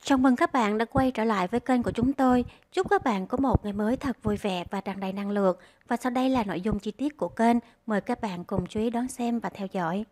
Chào mừng các bạn đã quay trở lại với kênh của chúng tôi. Chúc các bạn có một ngày mới thật vui vẻ và tràn đầy năng lượng. Và sau đây là nội dung chi tiết của kênh. Mời các bạn cùng chú ý đón xem và theo dõi.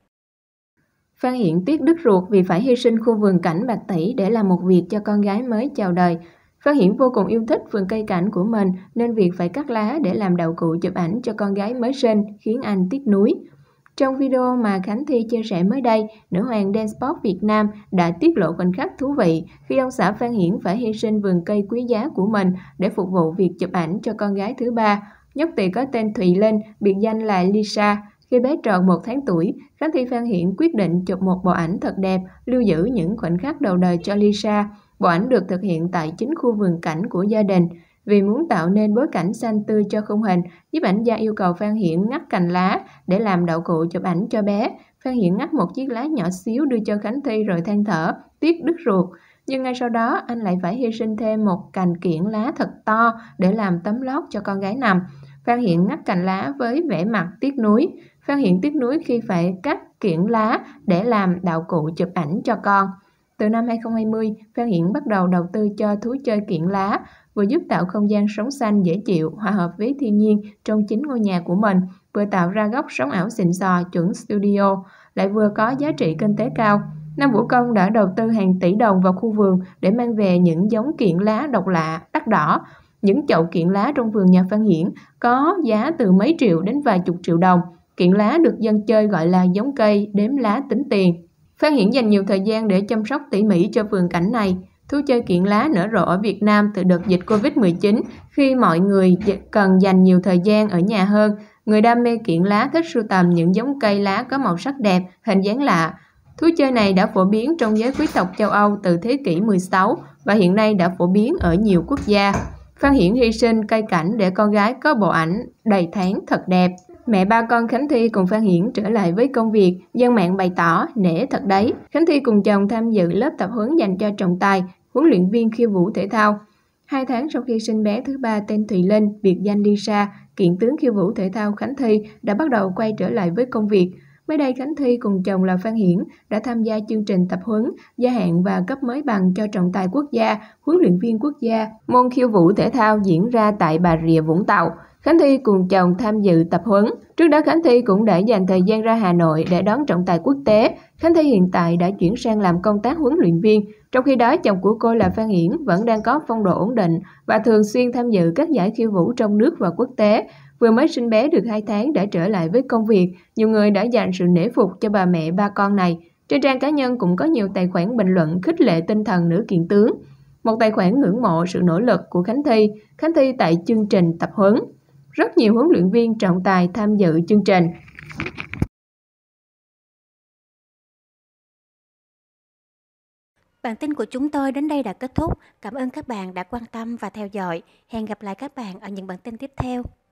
Phan Hiển tiếc đứt ruột vì phải hy sinh khu vườn cảnh bạc tỷ để làm một việc cho con gái mới chào đời. Phan Hiển vô cùng yêu thích vườn cây cảnh của mình nên việc phải cắt lá để làm đạo cụ chụp ảnh cho con gái mới sinh khiến anh tiếc nuối. Trong video mà Khánh Thi chia sẻ mới đây, nữ hoàng Dance Pop Việt Nam đã tiết lộ khoảnh khắc thú vị khi ông xã Phan Hiển phải hy sinh vườn cây quý giá của mình để phục vụ việc chụp ảnh cho con gái thứ ba. Nhóc tỳ có tên Thùy Linh, biệt danh là Lisa. Khi bé tròn 1 tháng tuổi, Khánh Thi Phan Hiển quyết định chụp một bộ ảnh thật đẹp, lưu giữ những khoảnh khắc đầu đời cho Lisa. Bộ ảnh được thực hiện tại chính khu vườn cảnh của gia đình. Vì muốn tạo nên bối cảnh xanh tươi cho khung hình, nhiếp ảnh gia yêu cầu Phan Hiển ngắt cành lá để làm đạo cụ chụp ảnh cho bé. Phan Hiển ngắt một chiếc lá nhỏ xíu đưa cho Khánh Thi rồi than thở, tiếc đứt ruột. Nhưng ngay sau đó, anh lại phải hy sinh thêm một cành kiểng lá thật to để làm tấm lót cho con gái nằm. Phan Hiển ngắt cành lá với vẻ mặt tiếc nuối. Phan Hiển tiếc nuối khi phải cắt kiểng lá để làm đạo cụ chụp ảnh cho con. Từ năm 2020, Phan Hiển bắt đầu đầu tư cho thú chơi kiểng lá, vừa giúp tạo không gian sống xanh dễ chịu, hòa hợp với thiên nhiên trong chính ngôi nhà của mình, vừa tạo ra góc sống ảo xịn sò chuẩn studio, lại vừa có giá trị kinh tế cao. Nam Vũ Công đã đầu tư hàng tỷ đồng vào khu vườn để mang về những giống kiểng lá độc lạ, đắt đỏ. Những chậu kiểng lá trong vườn nhà Phan Hiển có giá từ mấy triệu đến vài chục triệu đồng. Kiểng lá được dân chơi gọi là giống cây đếm lá tính tiền. Phan Hiển dành nhiều thời gian để chăm sóc tỉ mỉ cho vườn cảnh này. Thú chơi kiểng lá nở rộ ở Việt Nam từ đợt dịch Covid-19 khi mọi người cần dành nhiều thời gian ở nhà hơn. Người đam mê kiểng lá thích sưu tầm những giống cây lá có màu sắc đẹp, hình dáng lạ. Thú chơi này đã phổ biến trong giới quý tộc châu Âu từ thế kỷ 16 và hiện nay đã phổ biến ở nhiều quốc gia. Phan Hiển hy sinh cây cảnh để con gái có bộ ảnh đầy tháng thật đẹp. Mẹ ba con Khánh Thi cùng Phan Hiển trở lại với công việc, dân mạng bày tỏ nể thật đấy. Khánh Thi cùng chồng tham dự lớp tập huấn dành cho trọng tài, huấn luyện viên khiêu vũ thể thao. 2 tháng sau khi sinh bé thứ ba tên Thùy Linh, biệt danh Lisa, kiện tướng khiêu vũ thể thao Khánh Thi đã bắt đầu quay trở lại với công việc. Mới đây Khánh Thi cùng chồng là Phan Hiển đã tham gia chương trình tập huấn, gia hạn và cấp mới bằng cho trọng tài quốc gia, huấn luyện viên quốc gia, môn khiêu vũ thể thao diễn ra tại Bà Rịa Vũng Tàu. Khánh Thi cùng chồng tham dự tập huấn. Trước đó Khánh Thi cũng đã dành thời gian ra Hà Nội để đón trọng tài quốc tế. Khánh Thi hiện tại đã chuyển sang làm công tác huấn luyện viên. Trong khi đó, chồng của cô là Phan Hiển vẫn đang có phong độ ổn định và thường xuyên tham dự các giải khiêu vũ trong nước và quốc tế. Vừa mới sinh bé được 2 tháng đã trở lại với công việc, nhiều người đã dành sự nể phục cho bà mẹ ba con này. Trên trang cá nhân cũng có nhiều tài khoản bình luận khích lệ tinh thần nữ kiện tướng. Một tài khoản ngưỡng mộ sự nỗ lực của Khánh Thi tại chương trình tập huấn. Rất nhiều huấn luyện viên trọng tài tham dự chương trình. Bản tin của chúng tôi đến đây đã kết thúc. Cảm ơn các bạn đã quan tâm và theo dõi. Hẹn gặp lại các bạn ở những bản tin tiếp theo.